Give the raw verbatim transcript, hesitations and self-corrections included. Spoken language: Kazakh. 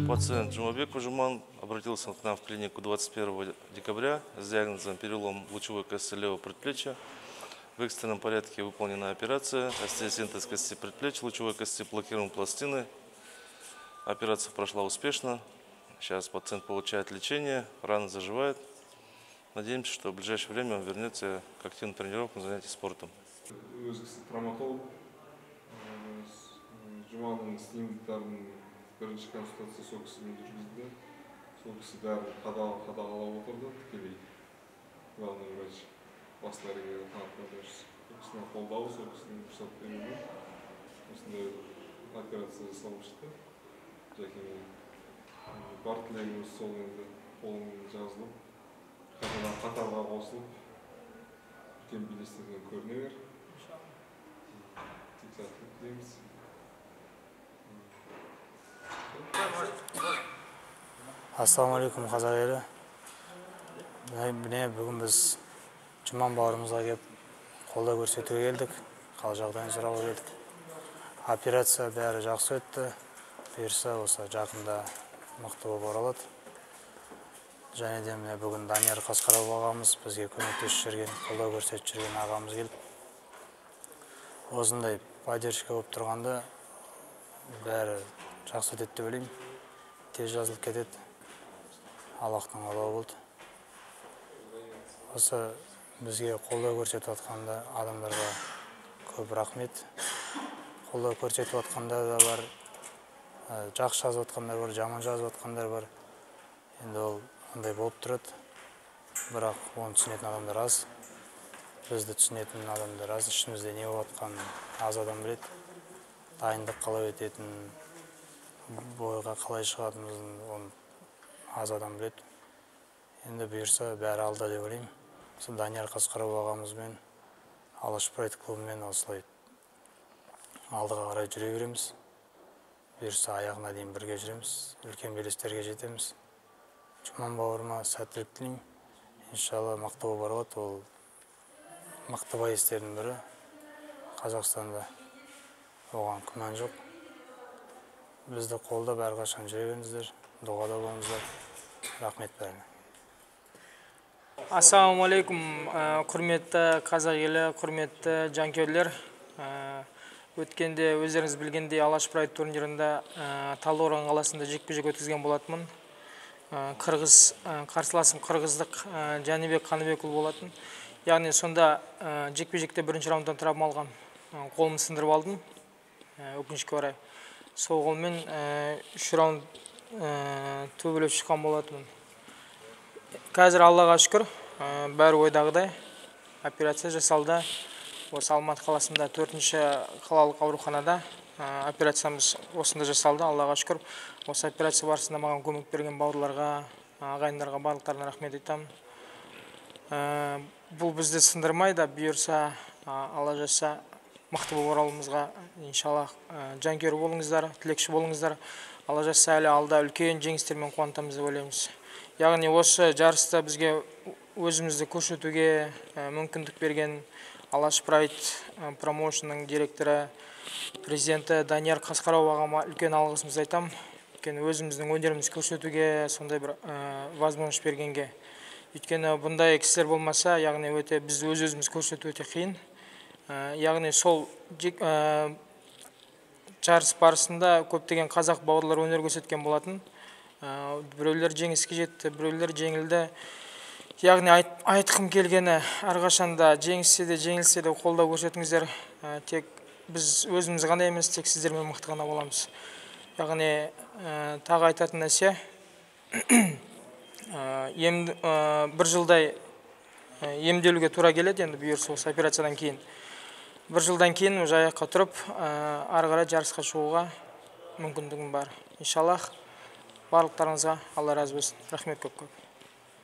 Пациент Жумабек Ужуман обратился к нам в клинику двадцать первого декабря с диагнозом перелом лучевой кости левого предплечья. В экстренном порядке выполнена операция, остеосинтез кости предплечья, лучевой кости, блокируем пластины. Операция прошла успешно. Сейчас пациент получает лечение, рана заживает. Надеемся, что в ближайшее время он вернется к активным тренировкам, занятий спортом. Травматолог Жуманның снимктарын бірінші консультация сол кісімен жүргізді. Сол кісі бәрін қадағалап отырды, тікелей главный врач бас дәрігері танытқан кісінің қолдауы, сол кісінің рұқсат беруімен осындай операция жасалып шықты. Жәкеме бар тілегіміз сол енді қолымен жазылып, қатарға қосылып, үлкен белестерден көріне бер. Тек сәттілік тілейміз. Ассалаумалейкум, қазақ елі. Міне бүгін біз Жұман бауырымызға келіп қолдау көрсетуге келдік. Қал жағдайын сұрауға келдік. Операция бәрі жақсы өтті. Бұйырса осы жақында мықты болып оралады. Және де міне бүгін Данияр Қасқаров ағамыз бізге көмектесіп жүрген, қолдау көрсетіп жүрген ағамыз келіп. Осындай поддержка болып тұрғанда бәрі жақсы өтеді деп ойлаймын. Тез жазылып кетеді. Аллахтың қалауы болды. Осы бізге қолдау көрсетіп жатқанда адамдарға көп рахмет. Қолдау көрсетіп жатқанда да бар, жақсы жазып жатқандар бар, жаман жазып жатқандар бар. Енді ол андай болып тұрады. Бірақ оны түсінетін адамдар аз. Бізді түсінетін адамдар аз. Ішімізде не болып жатқанын аз адам біледі. Дайындық қалай өтетінін, бойға қалай шығатынымызын оны аз адам біледі. Енді бұйырса бәрі алда деп ойлаймын. Осы Данияр Қасқаров ағамызбен, Алаш Прайд клубымен осылай алдыға қарай жүре береміз. Бұйырса аяғына дейін бірге жүреміз, үлкен белестерге жетеміз. Жұман бауырыма сәттілік тілеймін. Иншалла мықты болып барады. Ол мықты байестердің бірі Қазақстанда. Оған күмән жоқ. Бізді қолдап әрқашан жүре беріңіздер, дұғада болыңыздар. Рахмет бәріне. Ассалаумалейкум, құрметті қазақ елі, құрметті жанкүйерлер. Өткенде өздеріңіз білгендей Алаш Прайд турнирында Талдықорған қаласында жекпе-жек өткізген болатынмын. Қырғыз қарсыласым қырғыздық Жәнібек Қаныбекұлы болатын. Яғни сонда жекпе-жекте бірінші раундтан травма алған, қолымды сындырып алдым. Өкінішке орай. Сол қолмен үш раунд төбелеп шыққан болатынмын. Қазір Аллаға шүкір, бәрі ойдағыдай. Операция жасалды. Осы Алматы қаласында төртінші қалалық ауруханада операциямыз осында жасалды. Аллаға шүкір. Осы операция барысында маған көмек берген бауырларға, ағайындарға барлықтарына рахмет айтамын. Бұл бізді сындырмайды, бұйырса Алла жазса мықты болып оралуымызға иншаллах жанкүйер болыңыздар, тілекші болыңыздар. Алла жазса әлі алда үлкен жеңістермен қуантамыз деп ойлаймыз. Яғни осы жарыста бізге өзімізді көрсетуге мүмкіндік берген Алаш Прайд промоушнның директоры, президенті Данияр Қасқаров ағама үлкен алғысымызды айтамын. Өйткені өзіміздің өнерімізді көрсетуге сондай бір возможность бергенге. Өйткені бұндай кісілер болмаса, яғни өте біз өз-өзіміз көрсету өте қиын. Яғни сол жарыс барысында көптеген қазақ бауырлар өнер көрсеткен болатын. Біреулер жеңіске жетті, біреулер жеңілді. Яғни айтқым келгені әрқашанда жеңіссе де, жеңілсе де қолдау көрсетіңіздер. Тек біз өзіміз ғана емес, тек сіздермен мықты ғана боламыз. Яғни тағы айтатын нәрсе, бір жылдай емделуге тура келеді, енді бұйырса осы операциядан кейін. Бір жылдан кейін аяққа тұрып, ары қарай жарысқа шығуға мүмкіндігім бар. Иншаллах, барлықтарыңызға Алла разы болсын. Рахмет көп көп.